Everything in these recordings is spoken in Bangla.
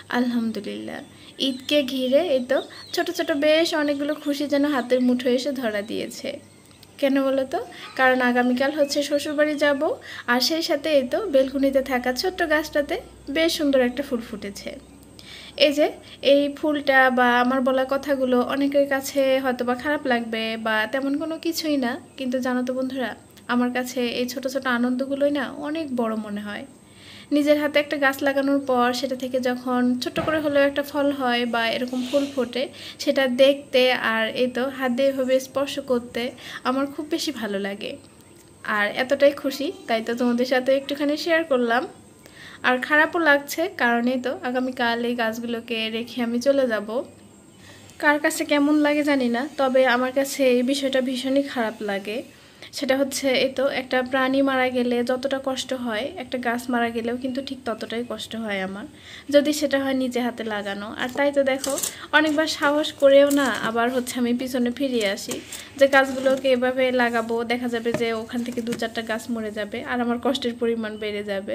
আলহামদুলিল্লাহ। ঈদকে ঘিরে এই তো ছোট ছোট বেশ অনেকগুলো খুশি যেন হাতের মুঠোয় এসে ধরা দিয়েছে। কেন বলো তো? কারণ আগামীকাল হচ্ছে শ্বশুরবাড়ি যাব, আর সেই সাথে এই তো বেলকুনিতে থাকা ছোট্ট গাছটাতে বেশ সুন্দর একটা ফুল ফুটেছে। এই যে এই ফুলটা বা আমার বলা কথাগুলো অনেকের কাছে হয়তো বা খারাপ লাগবে বা তেমন কোনো কিছুই না, কিন্তু জানো তো বন্ধুরা, আমার কাছে এই ছোট ছোট আনন্দগুলোই না অনেক বড় মনে হয়। নিজের হাতে একটা গাছ লাগানোর পর সেটা থেকে যখন ছোট্ট করে হলেও একটা ফল হয় বা এরকম ফুল ফোটে, সেটা দেখতে আর এই তো হাত দিয়ে এভাবে স্পর্শ করতে আমার খুব বেশি ভালো লাগে। আর এতটাই খুশি তাই তো তোমাদের সাথে একটুখানি শেয়ার করলাম। আর খারাপও লাগছে, কারণেই তো আগামীকাল এই গাছগুলোকে রেখে আমি চলে যাব। কার কাছে কেমন লাগে জানি না, তবে আমার কাছে এই বিষয়টা ভীষণই খারাপ লাগে। সেটা হচ্ছে এই তো একটা প্রাণী মারা গেলে যতটা কষ্ট হয়, একটা গাছ মারা গেলেও কিন্তু ঠিক ততটাই কষ্ট হয় আমার, যদি সেটা হয় নিজে হাতে লাগানো। আর তাই তো দেখো, অনেকবার সাহস করেও না আবার হচ্ছে আমি পিছনে ফিরিয়ে আসি যে গাছগুলোকে এভাবে লাগাবো, দেখা যাবে যে ওখান থেকে 2-4টা গাছ মরে যাবে আর আমার কষ্টের পরিমাণ বেড়ে যাবে।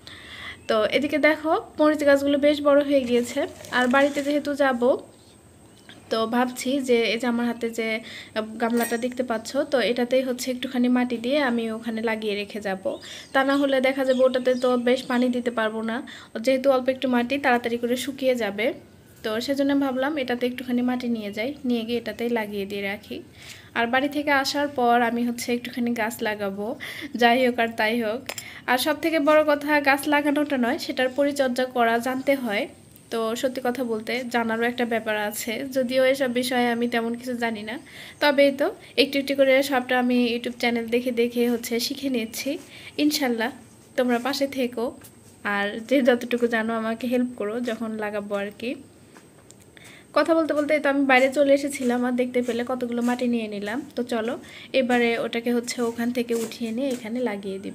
তো এদিকে দেখো মরিচ গাছগুলো বেশ বড় হয়ে গিয়েছে, আর বাড়িতে যেহেতু যাব, তো ভাবছি যে এই যে আমার হাতে যে গামলাটা দেখতে পাচ্ছ, তো এটাতেই হচ্ছে একটুখানি মাটি দিয়ে আমি ওখানে লাগিয়ে রেখে যাব। তা না হলে দেখা যাবে ওটাতে তো বেশ পানি দিতে পারবো না, যেহেতু অল্প একটু মাটি তাড়াতাড়ি করে শুকিয়ে যাবে। তো সেজন্য ভাবলাম এটাতে একটুখানি মাটি নিয়ে যাই, নিয়ে গিয়ে এটাতেই লাগিয়ে দিয়ে রাখি। আর বাড়ি থেকে আসার পর আমি হচ্ছে একটুখানি গাছ লাগাবো, যাই হোক আর তাই হোক। আর সব থেকে বড় কথা গাছ লাগানোটা নয়, সেটার পরিচর্যা করা জানতে হয়। তো সত্যি কথা বলতে জানারও একটা ব্যাপার আছে, যদিও এসব বিষয়ে আমি তেমন কিছু জানি না, তবে তো একটু একটু করে সবটা আমি ইউটিউব চ্যানেল দেখে দেখে হচ্ছে শিখে নিচ্ছি। ইনশাল্লাহ তোমরা পাশে থেকো, আর যে যতটুকু জানো আমাকে হেল্প করো যখন লাগাবো আর কি। কথা বলতে বলতে তো আমি বাইরে চলে এসেছিলাম, আর দেখতে পেলে কতগুলো মাটি নিয়ে নিলাম। তো চলো এবারে ওটাকে হচ্ছে ওখান থেকে উঠিয়ে নিয়ে এখানে লাগিয়ে দিব।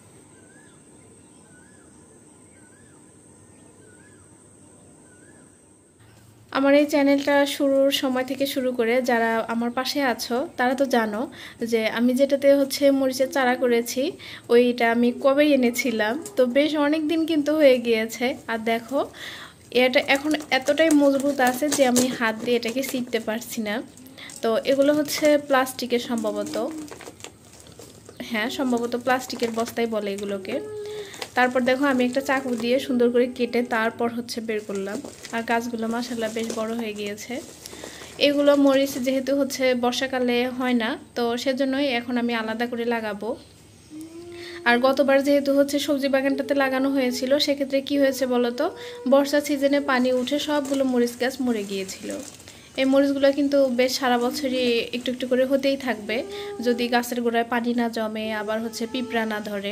আমার এই চ্যানেলটা শুরুর সময় থেকে শুরু করে যারা আমার পাশে আছো তারা তো জানো যে আমি যেটাতে হচ্ছে মরিচের চারা করেছি, ওইটা আমি কবেই এনেছিলাম। তো বেশ অনেক দিন কিন্তু হয়ে গিয়েছে, আর দেখো এটা এখন এতটাই মজবুত আছে যে আমি হাত দিয়ে এটাকে ছিঁড়তে পারছি না। তো এগুলো হচ্ছে প্লাস্টিকের সম্ভবত, হ্যাঁ সম্ভবত প্লাস্টিকের বস্তাই বলে এগুলোকে। তারপর দেখো আমি একটা চাকু দিয়ে সুন্দর করে কেটে তারপর হচ্ছে বের করলাম। আর গাছগুলো মাশাআল্লাহ বেশ বড় হয়ে গিয়েছে। এগুলো মরিচ যেহেতু হচ্ছে বর্ষাকালে হয় না, তো সেজন্যই এখন আমি আলাদা করে লাগাবো। আর গতবার যেহেতু হচ্ছে সবজি বাগানটাতে লাগানো হয়েছিল, সেক্ষেত্রে কি হয়েছে বলতো, বর্ষা সিজনে পানি উঠে সবগুলো মরিচ গাছ মরে গিয়েছিল। এই মরিচগুলো কিন্তু বেশ সারা বছরই একটু একটু করে হতেই থাকবে, যদি গাছের গোড়ায় পানি না জমে, আবার হচ্ছে পিঁপড়া না ধরে।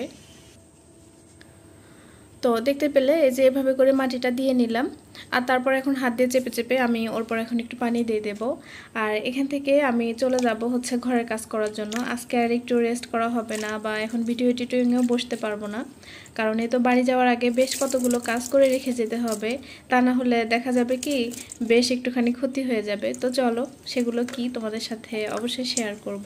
তো দেখতে পেলে এই যে এভাবে করে মাটিটা দিয়ে নিলাম, আর তারপর এখন হাত দিয়ে চেপে চেপে আমি ওর পর এখন একটু পানি দিয়ে দেব। আর এখান থেকে আমি চলে যাব হচ্ছে ঘরের কাজ করার জন্য। আজকে আর একটু রেস্ট করা হবে না, বা এখন ভিডিও এডিটিংয়েও বসতে পারবো না, কারণ এই তো বাড়ি যাওয়ার আগে বেশ কতগুলো কাজ করে রেখে যেতে হবে। তা না হলে দেখা যাবে কি বেশ একটুখানি ক্ষতি হয়ে যাবে। তো চলো সেগুলো কি তোমাদের সাথে অবশ্যই শেয়ার করব।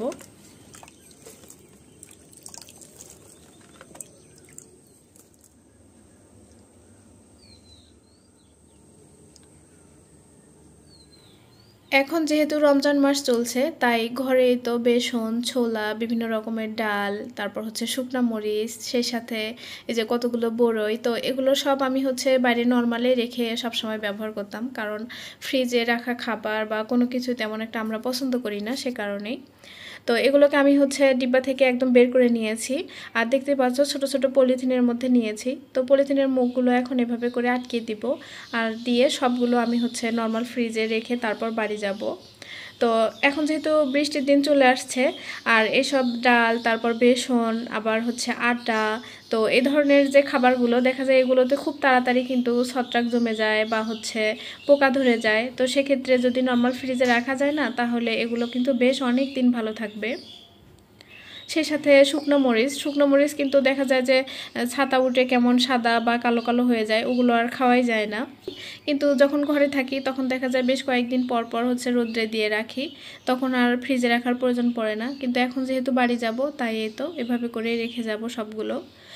এখন যেহেতু রমজান মাস চলছে, তাই ঘরে তো বেসন, ছোলা, বিভিন্ন রকমের ডাল, তারপর হচ্ছে শুকনা মরিচ, সেই সাথে এই যে কতগুলো বড়ই, তো এগুলো সব আমি হচ্ছে বাইরে নর্মালি রেখে সব সময় ব্যবহার করতাম, কারণ ফ্রিজে রাখা খাবার বা কোনো কিছু তেমন একটা আমরা পছন্দ করি না, সে কারণেই। তো এগুলোকে আমি হচ্ছে ডিব্বা থেকে একদম বের করে নিয়েছি। আর দেখতে পাচ্ছ ছোট ছোট পলিথিনের মধ্যে নিয়েছি। তো পলিথিনের মুখগুলো এখন এভাবে করে আটকে দিব, আর দিয়ে সবগুলো আমি হচ্ছে নর্মাল ফ্রিজে রেখে তারপর বাড়ি যাব। তো এখন যেহেতু বৃষ্টির দিন চলে আসছে, আর এসব ডাল, তারপর বেসন, আবার হচ্ছে আটা, তো এই ধরনের যে খাবারগুলো দেখা যায় এগুলোতে খুব তাড়াতাড়ি কিন্তু ছত্রাক জমে যায় বা হচ্ছে পোকা ধরে যায়। তো সেক্ষেত্রে যদি নর্মাল ফ্রিজে রাখা যায় না, তাহলে এগুলো কিন্তু বেশ অনেক দিন ভালো থাকবে। সেই সাথে শুকনো মরিচ কিন্তু দেখা যায় যে ছাতা উঠে কেমন সাদা বা কালো কালো হয়ে যায়, ওগুলো আর খাওয়াই যায় না। কিন্তু যখন ঘরে থাকি তখন দেখা যায় বেশ কয়েকদিন পর পর হচ্ছে রোদ্রে দিয়ে রাখি, তখন আর ফ্রিজে রাখার প্রয়োজন পড়ে না। কিন্তু এখন যেহেতু বাড়ি যাব, তাই এই তো এভাবে করে রেখে যাব সবগুলো।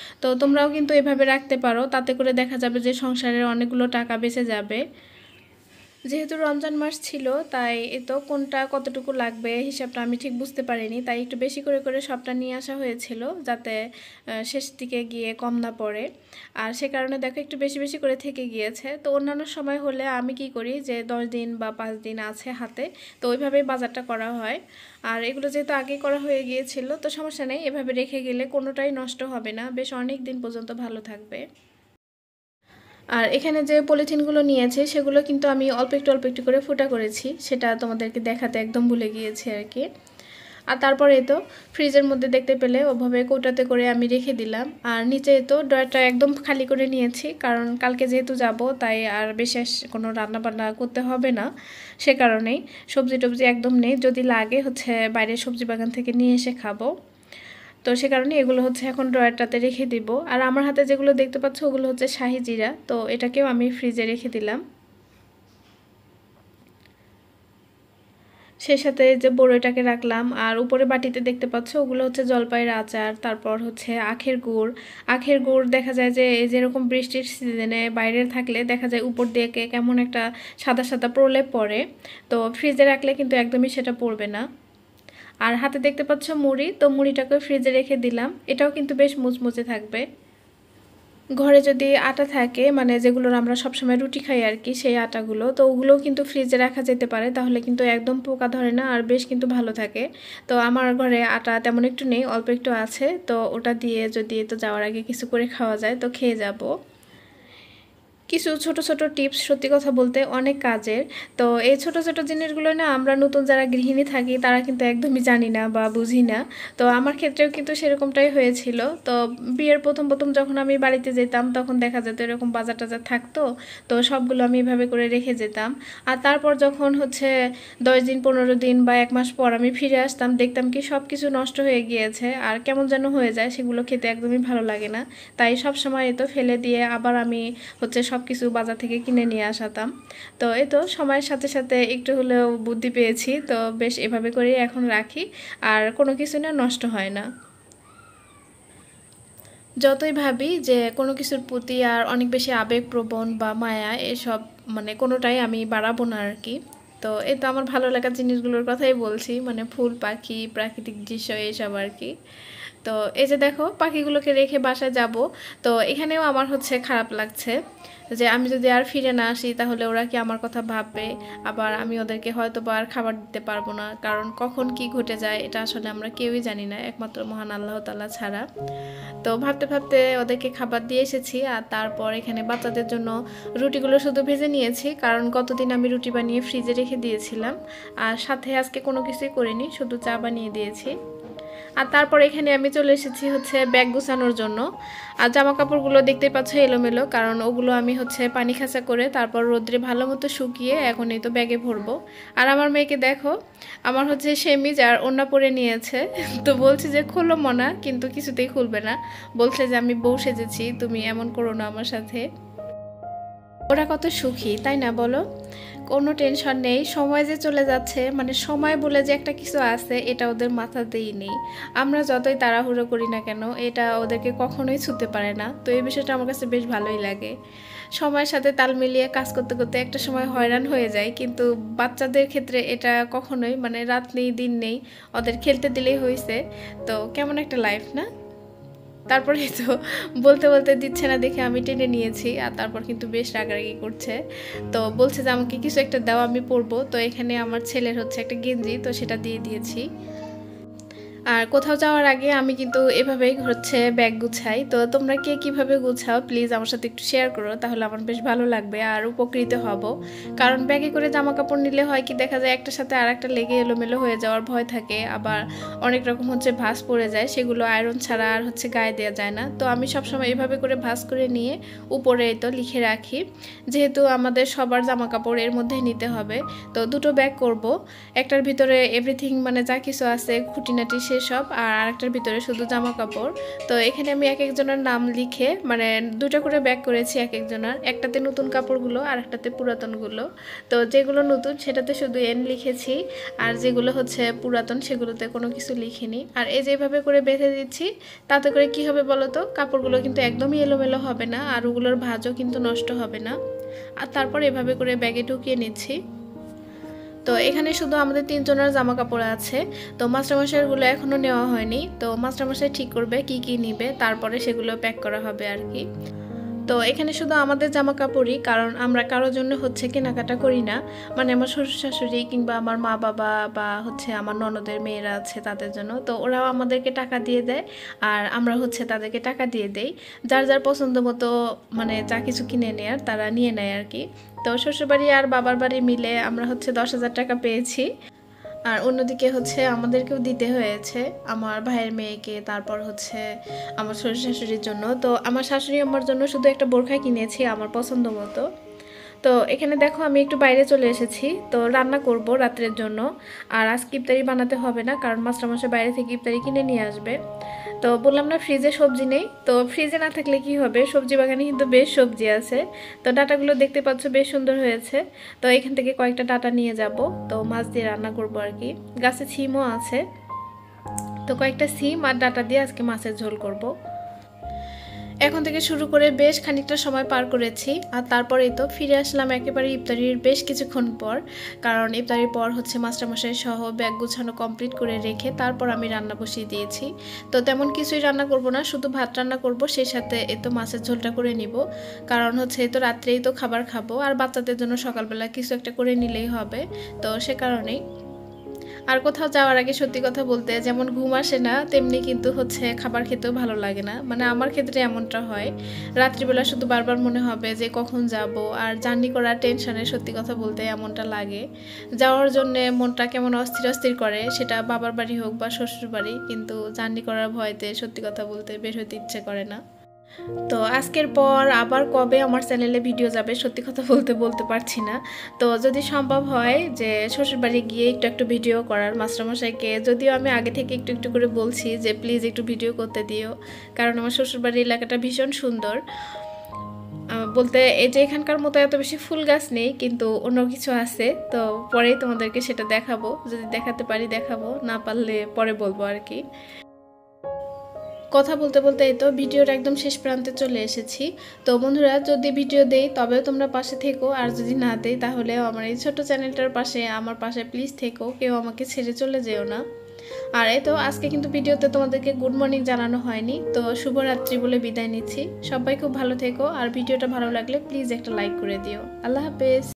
তো তোমরাও কিন্তু এভাবে রাখতে পারো, তাতে করে দেখা যাবে যে সংসারের অনেকগুলো টাকা বেঁচে যাবে। যেহেতু রমজান মাস ছিল তাই তো কোনটা কতটুকু লাগবে হিসাবটা আমি ঠিক বুঝতে পারিনি, তাই একটু বেশি করে করে সবটা নিয়ে আসা হয়েছিল যাতে শেষ দিকে গিয়ে কম না পড়ে। আর সে কারণে দেখো একটু বেশি বেশি করে থেকে গিয়েছে। তো অন্যান্য সময় হলে আমি কি করি যে 10 দিন বা 5 দিন আছে হাতে, তো ওইভাবেই বাজারটা করা হয়। আর এগুলো যেহেতু আগে করা হয়ে গিয়েছিল তো সমস্যা নেই, এভাবে রেখে গেলে কোনোটাই নষ্ট হবে না, বেশ অনেক দিন পর্যন্ত ভালো থাকবে। আর এখানে যে পলিথিনগুলো নিয়েছে সেগুলো কিন্তু আমি অল্প একটু করে ফুটা করেছি, সেটা তোমাদেরকে দেখাতে একদম ভুলে গিয়েছি আর কি। আর তারপরে তো ফ্রিজের মধ্যে দেখতে পেলে ওভাবে কৌটাতে করে আমি রেখে দিলাম। আর নিচে তো ড্রয়ারটা একদম খালি করে নিয়েছি, কারণ কালকে যেহেতু যাব তাই আর বিশেষ কোনো রান্না বান্না করতে হবে না, সে কারণেই সবজি টবজি একদম নেই, যদি লাগে হচ্ছে বাইরের সবজি বাগান থেকে নিয়ে এসে খাবো। তো সে কারণে এগুলো হচ্ছে এখন ড্রয়ারটাতে রেখে দিব। আর আমার হাতে যেগুলো দেখতে পাচ্ছ ওগুলো হচ্ছে শাহি জিরা, তো এটাকেও আমি ফ্রিজে রেখে দিলাম। সেই সাথে যে বড়ইটাকে রাখলাম। আর উপরে বাটিতে দেখতে পাচ্ছ ওগুলো হচ্ছে জলপাইয়ের আচার, তারপর হচ্ছে আখের গুড়। আখের গুড় দেখা যায় যে এই যেরকম বৃষ্টির সিজনে বাইরে থাকলে দেখা যায় উপর দিয়ে কেমন একটা সাদা সাদা প্রলেপ পড়ে, তো ফ্রিজে রাখলে কিন্তু একদমই সেটা পড়বে না। আর হাতে দেখতে পাচ্ছ মুড়ি, তো মুড়িটাকে ফ্রিজে রেখে দিলাম, এটাও কিন্তু বেশ মুচমুচে থাকবে। ঘরে যদি আটা থাকে মানে যেগুলোর আমরা সবসময় রুটি খাই আর কি, সেই আটাগুলো তো ওগুলোও কিন্তু ফ্রিজে রাখা যেতে পারে, তাহলে কিন্তু একদম পোকা ধরে না আর বেশ কিন্তু ভালো থাকে। তো আমার ঘরে আটা তেমন একটু নেই, অল্প একটু আছে, তো ওটা দিয়ে যদি তো যাওয়ার আগে কিছু করে খাওয়া যায় তো খেয়ে যাব। কিছু ছোট ছোট টিপস সত্যি কথা বলতে অনেক কাজের। তো এই ছোট ছোট জিনিসগুলো না আমরা নতুন যারা গৃহিণী থাকি তারা কিন্তু একদমই জানি না বা বুঝি না। তো আমার ক্ষেত্রেও কিন্তু সেরকমটাই হয়েছিল। তো বিয়ের প্রথম প্রথম যখন আমি বাড়িতে যেতাম তখন দেখা যেত এরকম বাজার টাজার থাকতো, তো সবগুলো আমি এভাবে করে রেখে যেতাম। আর তারপর যখন হচ্ছে 10 দিন 15 দিন বা 1 মাস পর আমি ফিরে আসতাম, দেখতাম কি সব কিছু নষ্ট হয়ে গিয়েছে আর কেমন যেন হয়ে যায়, সেগুলো খেতে একদমই ভালো লাগে না। তাই সব সময় তো ফেলে দিয়ে আবার আমি হচ্ছে সব কিছু বাজার থেকে কিনে নিয়ে আসাতাম। তো এই তো সময়ের সাথে সাথে একটু হলেও বুদ্ধি পেয়েছি, তো বেশ এভাবে করেই এখন রাখি, আর কোনো কিছু না নষ্ট হয় না। যতই ভাবি যে কোনো কিছুর প্রতি আর অনেক বেশি আবেগপ্রবণ বা মায়া এসব মানে কোনোটাই আমি বাড়াবো না আর কি। তো এই তো আমার ভালো লাগার জিনিসগুলোর কথাই বলছি, মানে ফুল পাখি প্রাকৃতিক দৃশ্য এইসব আর কি। তো এই যে দেখো পাখিগুলোকে রেখে বাসায় যাব, তো এখানেও আমার হচ্ছে খারাপ লাগছে যে আমি যদি আর ফিরে না আসি তাহলে ওরা কি আমার কথা ভাববে, আবার আমি ওদেরকে হয়তো বা আর খাবার দিতে পারবো না, কারণ কখন কি ঘটে যায় এটা আসলে আমরা কেউই জানি না একমাত্র মহান আল্লাহ তাআলা ছাড়া। তো ভাবতে ভাবতে ওদেরকে খাবার দিয়ে এসেছি, আর তারপর এখানে বাচ্চাদের জন্য রুটিগুলো শুধু ভেজে নিয়েছি, কারণ গতদিন আমি রুটি বানিয়ে ফ্রিজে রেখে দিয়েছিলাম, আর সাথে আজকে কোনো কিছুই করিনি, শুধু চা বানিয়ে দিয়েছি। আর তারপর এখানে আমি চলে এসেছি হচ্ছে ব্যাগ গুছানোর জন্য। আর জামা কাপড়গুলো দেখতে পাচ্ছ এলোমেলো, কারণ ওগুলো আমি হচ্ছে পানি খাঁচা করে তারপর রোদ্রে ভালো মতো শুকিয়ে এখন এই তো ব্যাগে ভরবো। আর আমার মেয়েকে দেখো, আমার হচ্ছে সেমিজ আর ওড়না পরে নিয়েছে, তো বলছি যে খোলো মনা, কিন্তু কিছুতেই খুলবে না, বলছে যে আমি বউ সেজেছি, তুমি এমন করো না আমার সাথে। ওরা কত সুখী তাই না বলো, কোনো টেনশন নেই, সময় যে চলে যাচ্ছে মানে সময় বলে যে একটা কিছু আছে এটা ওদের মাথাতেই নেই। আমরা যতই তাড়াহুড়ো করি না কেন এটা ওদেরকে কখনোই ছুঁতে পারে না, তো এই বিষয়টা আমার কাছে বেশ ভালোই লাগে। সময়ের সাথে তাল মিলিয়ে কাজ করতে করতে একটা সময় হয়রান হয়ে যায়, কিন্তু বাচ্চাদের ক্ষেত্রে এটা কখনোই মানে রাত নেই দিন নেই, ওদের খেলতে দিলেই হয়েছে। তো কেমন একটা লাইফ না। তারপরে তো বলতে বলতে দিচ্ছে না দেখে আমি টেনে নিয়েছি, আর তারপর কিন্তু বেশ রাগারাগি করছে। তো বলছে যে আমাকে কিছু একটা দাও আমি পরবো, তো এখানে আমার ছেলের হচ্ছে একটা গেঞ্জি, তো সেটা দিয়ে দিয়েছি। আর কোথাও যাওয়ার আগে আমি কিন্তু এভাবেই হচ্ছে ব্যাগ গুছাই। তো তোমরা কে কিভাবে গুছাও প্লিজ আমার সাথে একটু শেয়ার করো, তাহলে আমার বেশ ভালো লাগবে আর উপকৃত হব। কারণ ব্যাগে করে জামা কাপড় নিলে হয় কি দেখা যায় একটার সাথে আর একটা লেগে এলোমেলো হয়ে যাওয়ার ভয় থাকে, আবার অনেক রকম হচ্ছে ভাঁজ পড়ে যায়, সেগুলো আয়রন ছাড়া আর হচ্ছে গায়ে দেওয়া যায় না। তো আমি সবসময় এভাবে করে ভাঁজ করে নিয়ে উপরে তো লিখে রাখি, যেহেতু আমাদের সবার জামা কাপড় এর মধ্যেই নিতে হবে। তো দুটো ব্যাগ করব, একটার ভিতরে এভরিথিং মানে যা কিছু আছে খুঁটিনাটি সেসব, আর আরেকটার ভিতরে শুধু জামা কাপড়। তো এখানে আমি এক একজনের নাম লিখে মানে দুটো করে ব্যাগ করেছি এক একজনের, একটাতে নতুন কাপড়গুলো আর একটাতে পুরাতনগুলো। তো যেগুলো নতুন সেটাতে শুধু এন লিখেছি, আর যেগুলো হচ্ছে পুরাতন সেগুলোতে কোনো কিছু লিখিনি। আর এই যেভাবে করে বেঁধে দিচ্ছি, তাতে করে কি হবে বলো তো, কাপড়গুলো কিন্তু একদমই এলোমেলো হবে না, আর ওগুলোর ভাঁজও কিন্তু নষ্ট হবে না। আর তারপর এভাবে করে ব্যাগে ঢুকিয়ে নিচ্ছি। তো এখানে শুধু আমাদের 3 জনের জামা কাপড় আছে। তো মাস্টারমশাইগুলো এখনও নেওয়া হয়নি। তো মাস্টারমশাই ঠিক করবে কি কি নিবে, তারপরে সেগুলো প্যাক করা হবে আর কি। তো এখানে শুধু আমাদের জামা কাপড়ই, কারণ আমরা কারোর জন্য হচ্ছে কেনাকাটা করি না। মানে আমার শ্বশুর শাশুড়ি কিংবা আমার মা বাবা বা হচ্ছে আমার ননদের মেয়েরা আছে তাদের জন্য। তো ওরাও আমাদেরকে টাকা দিয়ে দেয়, আর আমরা হচ্ছে তাদেরকে টাকা দিয়ে দেই। যার যার পছন্দ মতো মানে যা কিছু কিনে নেয়ার তারা নিয়ে নেয় আর কি। তো শ্বশুরবাড়ি আর বাবার বাড়ি মিলে আমরা হচ্ছে 10,000 টাকা পেয়েছি। আর অন্যদিকে হচ্ছে আমাদেরকেও দিতে হয়েছে, আমার ভাইয়ের মেয়েকে, তারপর হচ্ছে আমার শ্বশুর শাশুড়ির জন্য। তো আমার শাশুড়ি আমার জন্য শুধু একটা বোরখা কিনেছি আমার পছন্দ মতো। তো এখানে দেখো আমি একটু বাইরে চলে এসেছি, তো রান্না করব রাত্রের জন্য। আর আজকে ইফতারি বানাতে হবে না, কারণ মাস্টারমশাই বাইরে থেকে ইফতারি কিনে নিয়ে আসবে। তো বললাম না ফ্রিজে সবজি নেই, তো ফ্রিজে না থাকলে কি হবে, সবজি বাগানে কিন্তু বেশ সবজি আছে। তো ডাটাগুলো দেখতে পাচ্ছ বেশ সুন্দর হয়েছে। তো এখান থেকে কয়েকটা ডাটা নিয়ে যাব, তো মাছ দিয়ে রান্না করব আর কি। গাছে সিমও আছে, তো কয়েকটা সিম আর ডাটা দিয়ে আজকে মাছের ঝোল করব। এখন থেকে শুরু করে বেশ খানিকটা সময় পার করেছি, আর তারপরেই তো ফিরে আসলাম একেবারে ইফতারির বেশ কিছুক্ষণ পর। কারণ ইফতারির পর হচ্ছে মাস্টারমশাই সহ ব্যাগ গুছানো কমপ্লিট করে রেখে তারপর আমি রান্না বসিয়ে দিয়েছি। তো তেমন কিছুই রান্না করব না, শুধু ভাত রান্না করব, সেই সাথে এই তো মাছের ঝোলটা করে নিব। কারণ হচ্ছে এই তো রাত্রেই তো খাবার খাবো, আর বাচ্চাদের জন্য সকালবেলা কিছু একটা করে নিলেই হবে। তো সে কারণেই। আর কোথাও যাওয়ার আগে সত্যি কথা বলতে যেমন ঘুম আসে না, তেমনি কিন্তু হচ্ছে খাবার খেতেও ভালো লাগে না। মানে আমার ক্ষেত্রে এমনটা হয়, রাত্রিবেলা শুধু বারবার মনে হবে যে কখন যাব। আর জার্নি করার টেনশনে সত্যি কথা বলতে এমনটা লাগে, যাওয়ার জন্য মনটা কেমন অস্থির অস্থির করে, সেটা বাবার বাড়ি হোক বা শ্বশুর বাড়ি। কিন্তু জার্নি করার ভয়তে সত্যি কথা বলতে বের হতে ইচ্ছে করে না। তো আজকের পর আবার কবে আমার চ্যানেলে ভিডিও যাবে সত্যি কথা বলতে বলতে পারছি না। তো যদি সম্ভব হয় যে শ্বশুরবাড়ি গিয়ে একটু একটু ভিডিও করার, মাস্টারমশাইকে যদিও আমি আগে থেকে একটু একটু করে বলছি যে প্লিজ একটু ভিডিও করতে দিও, কারণ আমার শ্বশুরবাড়ির এলাকাটা ভীষণ সুন্দর। বলতে এই যে এখানকার মতো এত বেশি ফুল গাছ নেই, কিন্তু অন্য কিছু আছে। তো পরেই তোমাদেরকে সেটা দেখাবো, যদি দেখাতে পারি দেখাবো, না পারলে পরে বলবো আর কি। কথা বলতে বলতে এই তো ভিডিওর একদম শেষ প্রান্তে চলে এসেছি। তো বন্ধুরা, যদি ভিডিও দেই তবেও তোমরা পাশে থেকো, আর যদি না দেই তাহলেও আমার এই ছোট চ্যানেলটার পাশে আমার পাশে প্লিজ থেকো, কেউ আমাকে ছেড়ে চলে যেও না। আর এই তো আজকে কিন্তু ভিডিওতে তোমাদেরকে গুড মর্নিং জানানো হয়নি, তো শুভরাত্রি বলে বিদায় নিচ্ছি। সবাই খুব ভালো থেকো, আর ভিডিওটা ভালো লাগলে প্লিজ একটা লাইক করে দিও। আল্লাহ হাফেজ।